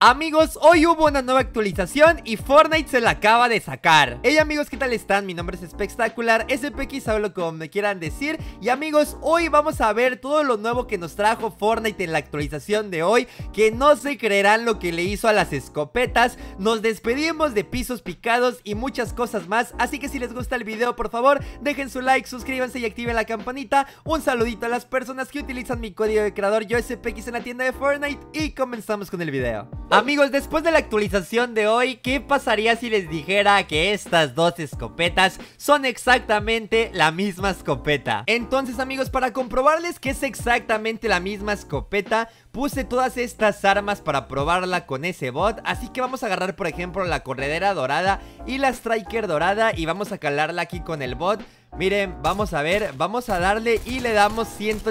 Amigos, hoy hubo una nueva actualización y Fortnite se la acaba de sacar. Hey amigos, ¿qué tal están? Mi nombre es Spectacular, SPX, hablo como me quieran decir. Y amigos, hoy vamos a ver todo lo nuevo que nos trajo Fortnite en la actualización de hoy, que no se creerán lo que le hizo a las escopetas. Nos despedimos de pisos picados y muchas cosas más. Así que si les gusta el video, por favor, dejen su like, suscríbanse y activen la campanita. Un saludito a las personas que utilizan mi código de creador, yo SPX, en la tienda de Fortnite. Y comenzamos con el video. Amigos, después de la actualización de hoy, ¿qué pasaría si les dijera que estas dos escopetas son exactamente la misma escopeta? Entonces amigos, para comprobarles que es exactamente la misma escopeta, puse todas estas armas para probarla con ese bot. Así que vamos a agarrar por ejemplo la corredera dorada y la striker dorada y vamos a calarla aquí con el bot. Miren, vamos a ver, vamos a darle y le damos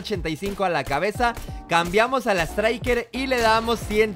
185 a la cabeza. Cambiamos a la striker y le damos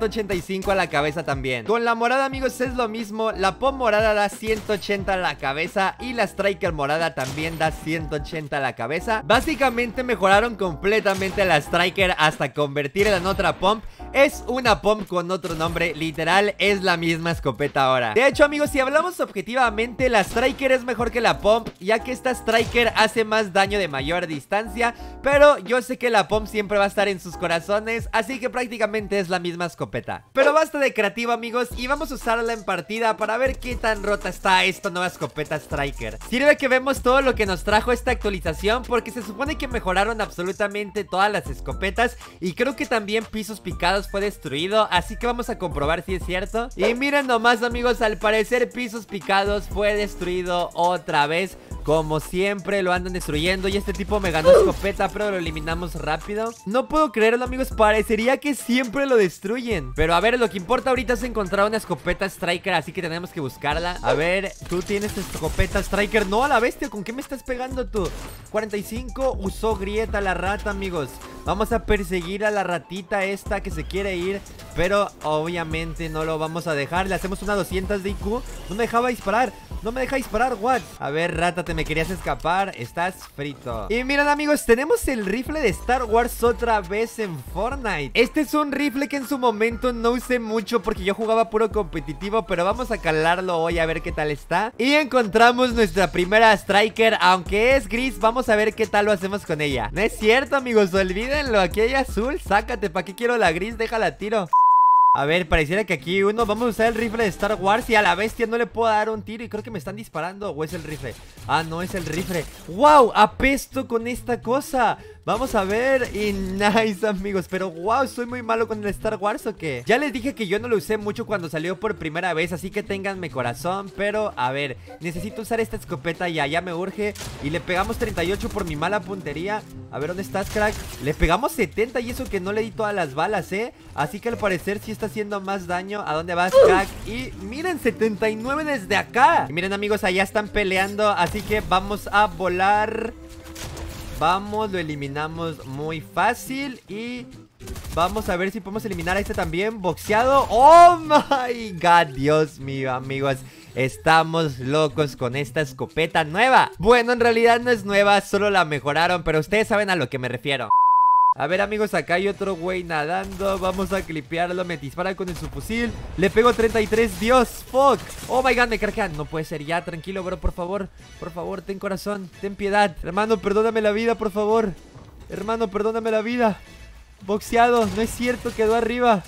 185 a la cabeza también. Con la morada amigos es lo mismo. La pom morada da 180 a la cabeza y la striker morada también da 180 a la cabeza. Básicamente mejoraron completamente la striker hasta convertirla en otra pom. Es una pom con otro nombre, literal es la misma escopeta ahora. De hecho amigos, si hablamos objetivamente, la striker es mejor que la pom, ya que esta striker hace más daño de mayor distancia. Pero yo sé que la pom siempre va a estar en sus corazones, así que prácticamente es la misma escopeta. Pero basta de creativo amigos, y vamos a usarla en partida para ver qué tan rota está esta nueva escopeta striker. Sirve que vemos todo lo que nos trajo esta actualización, porque se supone que mejoraron absolutamente todas las escopetas. Y creo que también pisos picados fue destruido, así que vamos a comprobar si es cierto. Y miren nomás amigos, al parecer pisos picados fue destruido otra vez. Como siempre lo andan destruyendo. Y este tipo me ganó escopeta, pero lo eliminamos rápido. No puedo creerlo amigos, parecería que siempre lo destruyen. Pero a ver, lo que importa ahorita es encontrar una escopeta striker, así que tenemos que buscarla. A ver, tú tienes escopeta striker. No, a la bestia, ¿con qué me estás pegando tú? 45, usó grieta la rata amigos. Vamos a perseguir a la ratita esta que se quiere ir, pero obviamente no lo vamos a dejar. Le hacemos una 200 de IQ. No me dejaba disparar. No me deja disparar, what? A ver, rata, te me querías escapar. Estás frito. Y miren amigos, tenemos el rifle de Star Wars otra vez en Fortnite. Este es un rifle que en su momento no usé mucho porque yo jugaba puro competitivo, pero vamos a calarlo hoy a ver qué tal está. Y encontramos nuestra primera striker. Aunque es gris, vamos a ver qué tal lo hacemos con ella. No es cierto amigos, olvídenlo. Aquí hay azul, sácate, ¿para qué quiero la gris? Déjala tiro. A ver, pareciera que aquí uno. Vamos a usar el rifle de Star Wars y a la bestia no le puedo dar un tiro. Y creo que me están disparando. ¿O es el rifle? Ah, no, es el rifle. ¡Wow! Apesto con esta cosa. Vamos a ver. Y nice amigos. Pero wow, ¿soy muy malo con el Star Wars o qué? Ya les dije que yo no lo usé mucho cuando salió por primera vez, así que ténganme corazón. Pero a ver, necesito usar esta escopeta ya me urge. Y le pegamos 38 por mi mala puntería. A ver, ¿dónde estás, crack? Le pegamos 70 y eso que no le di todas las balas, así que al parecer sí está haciendo más daño. ¿A dónde vas, crack? Y miren, 79 desde acá. Y miren amigos, allá están peleando, así que vamos a volar. Vamos, lo eliminamos muy fácil. Y vamos a ver si podemos eliminar a este también. Boxeado. ¡Oh my god! Dios mío, amigos, estamos locos con esta escopeta nueva. Bueno, en realidad no es nueva, solo la mejoraron, pero ustedes saben a lo que me refiero. A ver amigos, acá hay otro güey nadando. Vamos a clipearlo, me dispara con el subfusil. Le pego 33, Dios, fuck. Oh my god, me cargan. No puede ser, ya, tranquilo bro, por favor. Por favor, ten corazón, ten piedad. Hermano, perdóname la vida, por favor. Hermano, perdóname la vida. Boxeado, no es cierto, quedó arriba.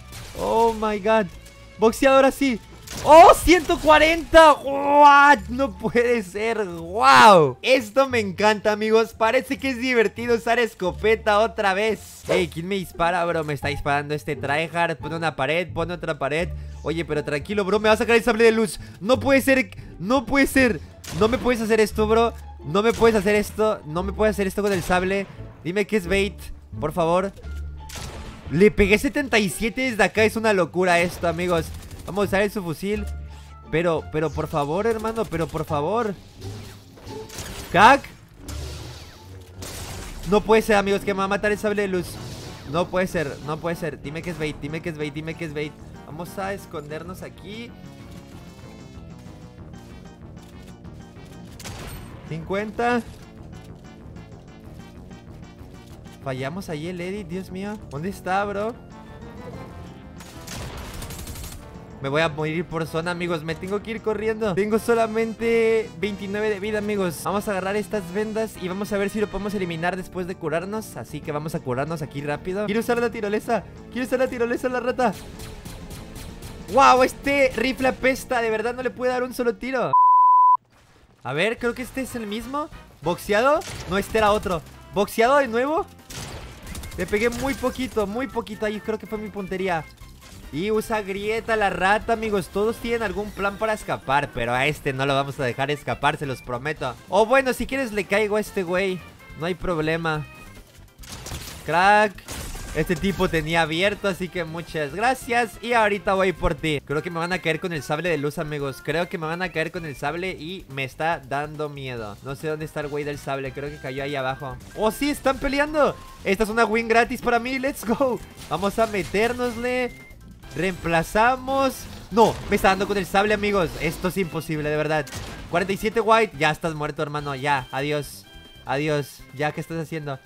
Oh my god. Boxeado ahora sí. ¡Oh! 140. ¡What! No puede ser. ¡Wow! Esto me encanta amigos. Parece que es divertido usar escopeta otra vez. Ey, ¿quién me dispara, bro? Me está disparando este tryhard. Pone una pared, pone otra pared. Oye, pero tranquilo, bro, me va a sacar el sable de luz. No puede ser, no puede ser. No me puedes hacer esto, bro. No me puedes hacer esto. No me puedes hacer esto con el sable. Dime que es bait, por favor. Le pegué 77 desde acá. Es una locura esto, amigos. Vamos a usar el subfusil. Pero por favor, hermano, pero por favor. ¡Cac! No puede ser, amigos, que me va a matar el sable de luz. No puede ser, no puede ser. Dime que es bait, dime que es bait, dime que es bait. Vamos a escondernos aquí. 50. Fallamos ahí el edit, Dios mío. ¿Dónde está, bro? Me voy a morir por zona, amigos. Me tengo que ir corriendo. Tengo solamente 29 de vida, amigos. Vamos a agarrar estas vendas y vamos a ver si lo podemos eliminar después de curarnos. Así que vamos a curarnos aquí rápido. Quiero usar la tirolesa. Quiero usar la tirolesa, la rata. ¡Wow! Este rifle apesta. De verdad no le puede dar un solo tiro. A ver, creo que este es el mismo. ¿Boxeado? No, este era otro. ¿Boxeado de nuevo? Le pegué muy poquito. Ahí creo que fue mi puntería. Y usa grieta la rata, amigos. Todos tienen algún plan para escapar, pero a este no lo vamos a dejar escapar, se los prometo. O bueno, si quieres le caigo a este güey. No hay problema. Crack. Este tipo tenía abierto, así que muchas gracias. Y ahorita voy por ti. Creo que me van a caer con el sable de luz, amigos. Creo que me van a caer con el sable y me está dando miedo. No sé dónde está el güey del sable. Creo que cayó ahí abajo. ¡Oh, sí! ¡Están peleando! Esta es una win gratis para mí. ¡Let's go! Vamos a metérnosle. Reemplazamos. No, me está dando con el sable, amigos. Esto es imposible, de verdad. 47 white. Ya estás muerto, hermano. Ya, adiós. Adiós. Ya, ¿qué estás haciendo?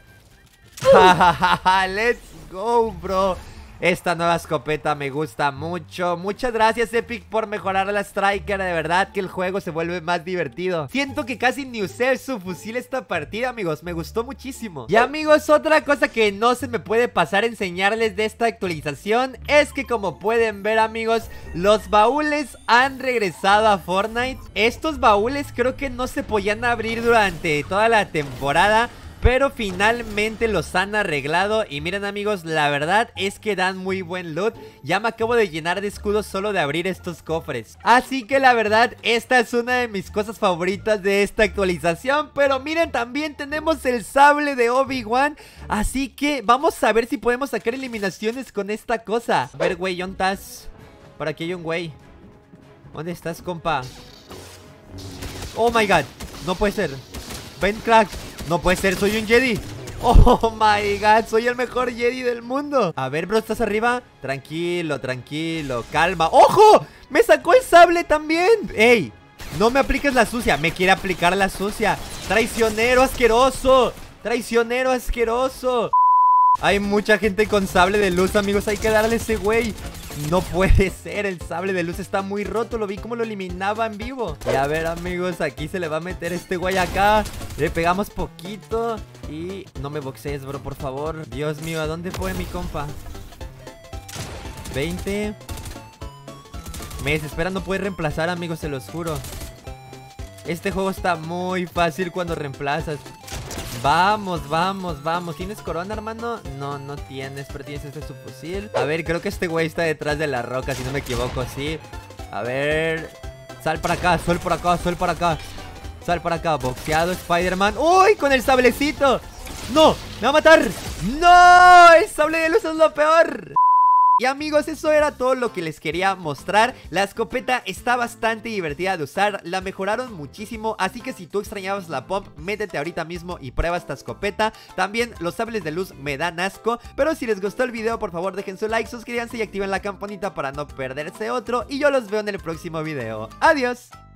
Let's go, bro. Esta nueva escopeta me gusta mucho. Muchas gracias, Epic, por mejorar la Striker. De verdad que el juego se vuelve más divertido. Siento que casi ni usé su fusil esta partida, amigos. Me gustó muchísimo. Y amigos, otra cosa que no se me puede pasar enseñarles de esta actualización es que, como pueden ver, amigos, los baúles han regresado a Fortnite. Estos baúles creo que no se podían abrir durante toda la temporada, pero finalmente los han arreglado. Y miren, amigos, la verdad es que dan muy buen loot. Ya me acabo de llenar de escudos solo de abrir estos cofres. Así que la verdad, esta es una de mis cosas favoritas de esta actualización. Pero miren, también tenemos el sable de Obi-Wan. Así que vamos a ver si podemos sacar eliminaciones con esta cosa. A ver, güey, ¿dónde estás? Por aquí hay un güey. ¿Dónde estás, compa? Oh my god, no puede ser. Ven, crack. No puede ser, soy un Jedi. Oh my god, soy el mejor Jedi del mundo. A ver, bro, ¿estás arriba? Tranquilo, tranquilo, calma. ¡Ojo! ¡Me sacó el sable también! ¡Ey! No me apliques la sucia. Me quiere aplicar la sucia. ¡Traicionero asqueroso! ¡Traicionero asqueroso! Hay mucha gente con sable de luz, amigos. Hay que darle a ese güey. No puede ser, el sable de luz está muy roto. Lo vi como lo eliminaba en vivo. Y a ver, amigos, aquí se le va a meter este güey acá. Le pegamos poquito. Y no me boxees, bro, por favor. Dios mío, ¿a dónde fue mi compa? 20. Me desespera no poder reemplazar, amigos, se los juro. Este juego está muy fácil cuando reemplazas. Vamos, vamos, vamos. ¿Tienes corona, hermano? No, no tienes, pero tienes este subfusil. A ver, creo que este güey está detrás de la roca, si no me equivoco, sí. A ver. Sal para acá, sal para acá, sal para acá. Sal para acá, boxeado, Spider-Man. ¡Uy! Con el sablecito. ¡No! ¡Me va a matar! ¡No! El sable de luz es lo peor. Y amigos, eso era todo lo que les quería mostrar. La escopeta está bastante divertida de usar, la mejoraron muchísimo, así que si tú extrañabas la pump, métete ahorita mismo y prueba esta escopeta. También los sables de luz me dan asco, pero si les gustó el video, por favor dejen su like, suscríbanse y activen la campanita para no perderse otro. Y yo los veo en el próximo video. ¡Adiós!